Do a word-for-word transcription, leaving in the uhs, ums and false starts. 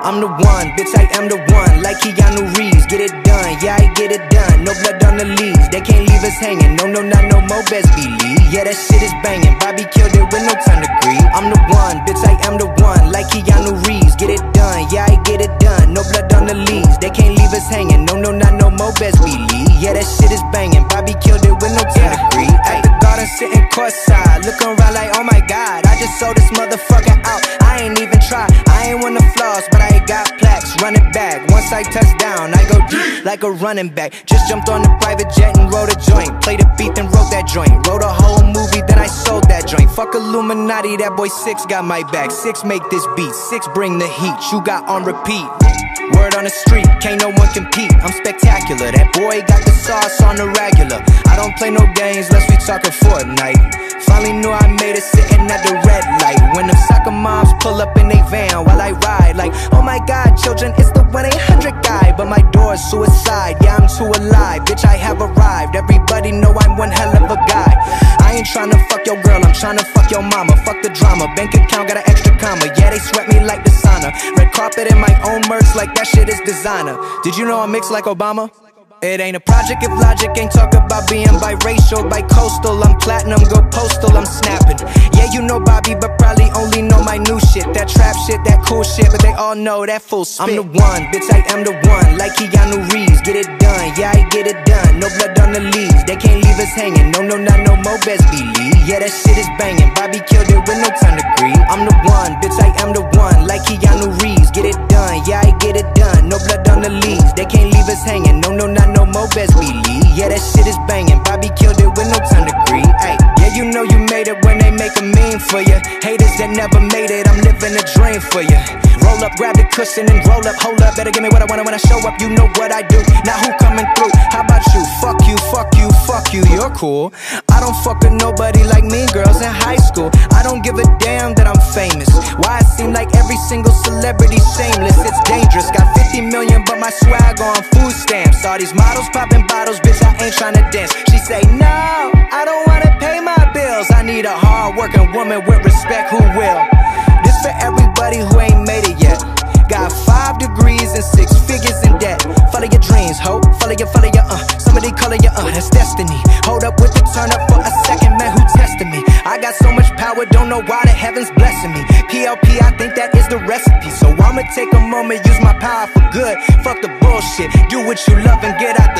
I'm the one, bitch, I am the one. Like Keanu Reeves, get it done, yeah, I get it done. No blood on the leaves, they can't leave us hanging. No, no, not no more, best believe. Yeah, that shit is banging, Bobby killed it with no time to grieve. I'm the one, bitch, I am the one. Like Keanu Reeves, get it done, yeah, I get it done. No blood on the leaves, they can't leave us hanging. No, no, not no more, best believe. Yeah, that shit is banging, Bobby killed it with no time to grieve. At the garden sitting courtside, looking around like, oh my god, I just sold this motherfucker out. I ain't even try, I ain't won the floss, but I got plaques, run it back. Once I touch down, I go deep like a running back. Just jumped on the private jet and wrote a joint. Played a beat and wrote that joint. Wrote a whole movie, then I sold that joint. Fuck Illuminati, that boy Six got my back. Six make this beat, Six bring the heat. You got on repeat. Word on the street, can't no one compete. I'm spectacular, that boy got the sauce on the regular. I don't play no games, let's be talking Fortnite. Finally knew I made it sitting at the red light. When the soccer moms pull up in they van while I ride, like, oh my god, children, it's the one eight hundred guy. But my door's suicide, yeah, I'm too alive. Bitch, I have arrived, everybody know I'm one hell of a guy. I ain't tryna fuck your girl, I'm tryna fuck your mama. Fuck the drama, bank account got an extra comma. Yeah, they sweat me like the sauna. Red carpet in my own merch, like that shit is designer. Did you know I'm mixed like Obama? It ain't a project if logic ain't talk about being biracial, bi-coastal. I'm platinum, go postal, I'm snapping. Yeah, you know Bobby, but probably only know my new shit. That trap shit, that cool shit, but they all know that full spit. I'm the one, bitch, I am the one. Like Keanu Reeves, get it done, yeah, I get it done. No blood on the leaves, they can't leave us hanging. No, no, not no more, best believe. Yeah, that shit is banging, Bobby killed it with no time to grieve. I'm the one, bitch, I am the one. Like Keanu Reeves, get it done, yeah, I get it done. No blood on the leaves, they can't leave us hanging. No, no, not no more, best believe. Yeah, that shit is banging, Bobby killed it with no time to grieve. Ay, yeah, you know you made it when they make a meme for you. Haters that never made it, I'm living a dream for you. Roll up, grab the cushion and roll up, hold up. Better give me what I want when I show up, you know what I do. Now who coming through? How about you? Fuck you, fuck you, fuck you, you're cool. I don't fuck with nobody like mean girls in high school. I don't give a damn that I'm famous. Why it seem like every single celebrity shameless? It's dangerous, got fifty million but my swag on food stamps. All these models popping bottles, bitch, I ain't tryna dance. She say, no, I don't wanna pay my bills. I need a hard-working woman with respect who will. This for everybody who ain't made it yet. Got five degrees and six figures in debt. Follow your dreams, ho, follow your, follow your, uh somebody color your, uh, that's destiny. Hold up with the turn up for a second, man, who tested me? I got so much power, don't know why the heavens blessing me. P L P, I think that is the recipe. So I'ma take a moment, use my power for good. Fuck the bullshit, do what you love and get out